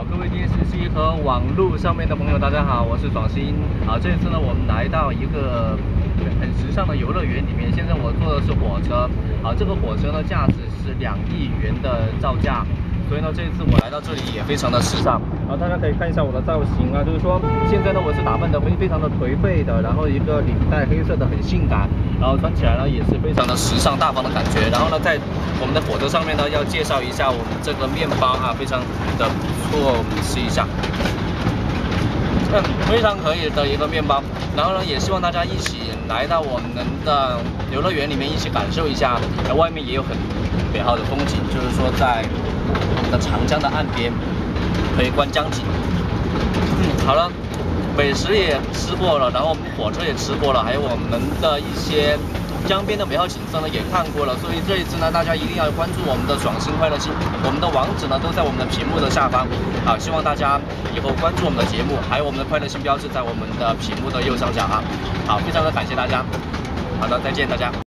各位电视机和网络上面的朋友，大家好，我是爽新。这次呢，我们来到一个很时尚的游乐园里面。现在我坐的是火车，这个火车呢，价值是2亿元的造价。所以呢，这一次我来到这里也非常的时尚。大家可以看一下我的造型啊，就是说现在呢，我是打扮的非常的颓废的，然后一个领带黑色的很性感，然后穿起来呢也是非常的时尚大方的感觉。然后呢，在我们的火车上面呢，要介绍一下我们这个面包啊，非常的不错，我们吃一下。非常可以的一个面包。然后呢，也希望大家一起来到我们的游乐园里面一起感受一下。外面也有很美好的风景，就是说在我们的长江的岸边可以观江景。好了，美食也吃过了，然后火车也吃过了，还有我们的一些江边的美好景色呢也看过了。所以这一次呢，大家一定要关注我们的爽新快乐新，我们的网址呢都在我们的屏幕的下方。希望大家以后关注我们的节目，还有我们的快乐新标志在我们的屏幕的右上角啊。好，非常的感谢大家。好的，再见大家。